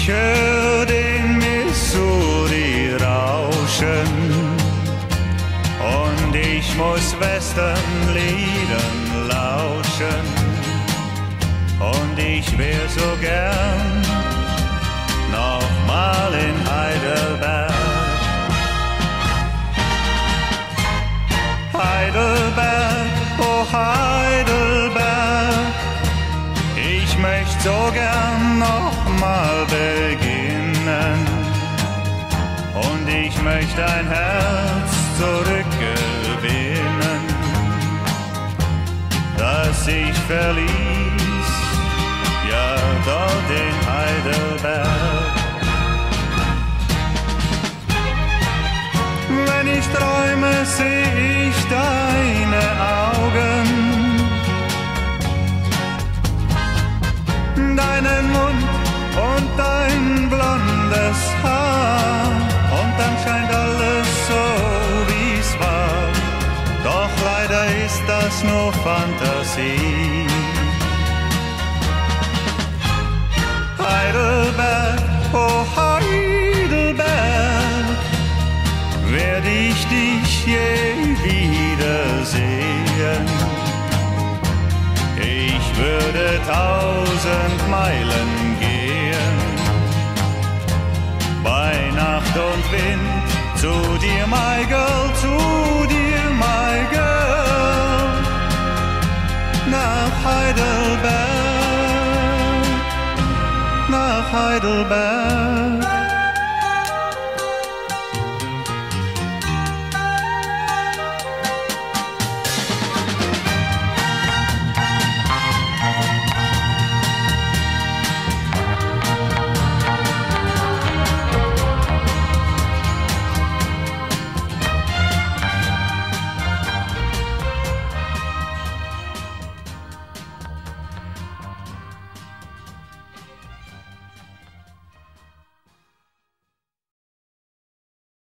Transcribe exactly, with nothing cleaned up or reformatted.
hör den Missouri rauschen und ich muss Westernliedern lauschen und ich wär so gern noch mal in Heidelberg. Heidelberg, oh Heidelberg, ich möcht so gern noch mal beginnen und ich möcht dein Herz zurückgewinnen, das ich verließ, ja dort in Heidelberg. Wenn ich träume, seh ich deine Augen, deinen Mund und dein blondes Haar, und dann scheint alles so, wie's war. Doch leider ist das nur Fantasie. Heidelberg, oh Heidelberg, werd ich dich je wiedersehen. Ich würde tausend Meilen gehen, bei Nacht und Wind, zu dir, my girl, zu dir, my girl, nach Heidelberg, nach Heidelberg.